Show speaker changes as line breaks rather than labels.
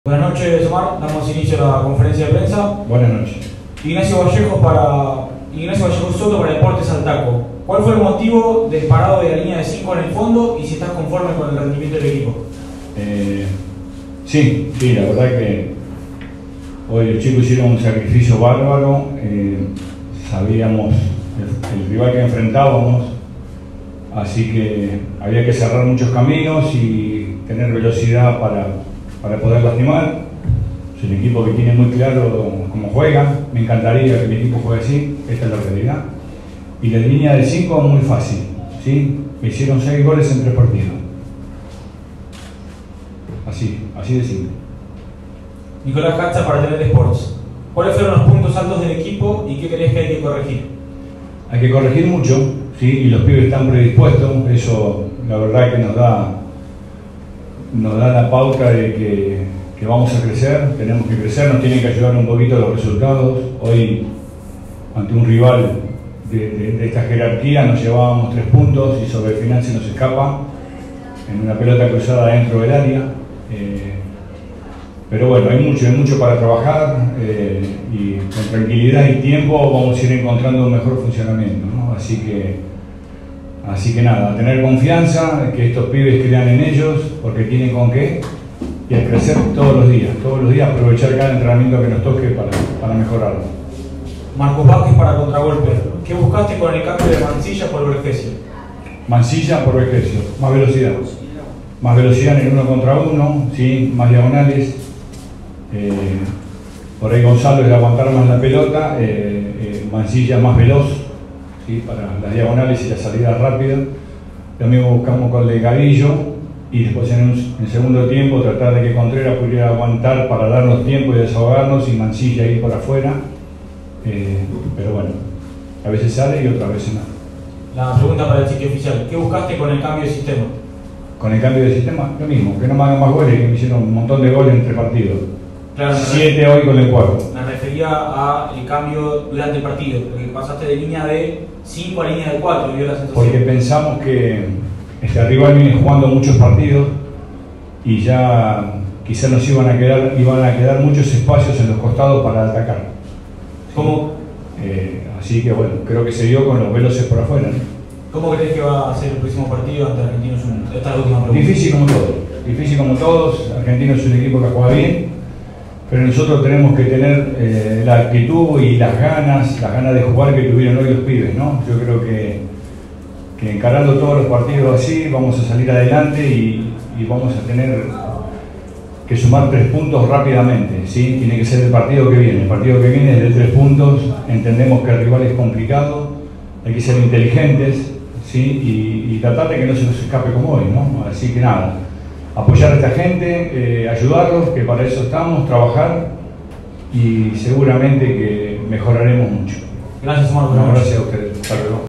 Buenas noches, Omar. Damos inicio a la conferencia de prensa.
Buenas noches.
Ignacio Vallejo Soto para Deportes Saltaco. ¿Cuál fue el motivo del parado de la línea de 5 en el fondo y si estás conforme con el rendimiento del equipo?
Sí, la verdad que hoy los chicos hicieron un sacrificio bárbaro. Sabíamos el rival que enfrentábamos, así que había que cerrar muchos caminos y tener velocidad para poder lastimar. Es un equipo que tiene muy claro cómo juega. Me encantaría que mi equipo juegue así, esta es la realidad. Y la línea de 5 es muy fácil, ¿sí? Me hicieron 6 goles en 3 partidos. Así de simple.
Nicolás Katza para Tener Sports. ¿Cuáles fueron los puntos altos del equipo y qué crees que hay que corregir?
Hay que corregir mucho, ¿sí? Y los pibes están predispuestos. Eso la verdad que nos da la pauta de que vamos a crecer, tenemos que crecer, nos tienen que ayudar un poquito los resultados. Hoy, ante un rival de esta jerarquía, nos llevábamos 3 puntos y sobre el final se nos escapa en una pelota cruzada dentro del área. Pero bueno, hay mucho para trabajar y con tranquilidad y tiempo vamos a ir encontrando un mejor funcionamiento, ¿no? Así que nada, tener confianza, que estos pibes crean en ellos, porque tienen con qué, y a crecer todos los días aprovechar cada entrenamiento que nos toque para mejorarlo.
Marcos Vázquez para Contragolpe. ¿Qué buscaste con el cambio de Mancilla por Vergesio?
Mancilla por Vergesio, más velocidad en el 1 contra 1, ¿sí? Más diagonales. Por ahí Gonzalo es de aguantar más la pelota, Mancilla más veloz, ¿sí? Para las diagonales y las salidas rápidas. También buscamos con el de Gavillo y después en segundo tiempo tratar de que Contreras pudiera aguantar para darnos tiempo y desahogarnos y Mancilla ir por afuera. Pero bueno, a veces sale y otras veces no.
La pregunta para el sitio oficial: ¿qué buscaste con el cambio de sistema?
Con el cambio de sistema, lo mismo, que no me hagan más goles, que me hicieron un montón de goles entre partidos.
Claro,
7 hoy con el 4.
Me refería al cambio durante el partido, porque pasaste de línea de 5 a línea de 4, dio la sensación.
Porque pensamos que este rival viene jugando muchos partidos y ya quizás nos iban a quedar muchos espacios en los costados para atacar.
¿Cómo?
Así que bueno, creo que se dio con los veloces por afuera, ¿no?
¿Cómo crees que va a ser el próximo partido ante Argentinos? Esta es la última pregunta.
Difícil como todos. Argentinos es un equipo que juega bien, pero nosotros tenemos que tener la actitud y las ganas de jugar que tuvieron hoy los pibes, ¿no? Yo creo que encarando todos los partidos así vamos a salir adelante y vamos a tener que sumar 3 puntos rápidamente, ¿sí? Tiene que ser el partido que viene. El partido que viene es de 3 puntos. Entendemos que el rival es complicado, hay que ser inteligentes, ¿sí? Y tratar de que no se nos escape como hoy, ¿no? Así que nada, apoyar a esta gente, ayudarlos, que para eso estamos, trabajar y seguramente que mejoraremos mucho.
Gracias, Omar.
Gracias a ustedes. Hasta luego.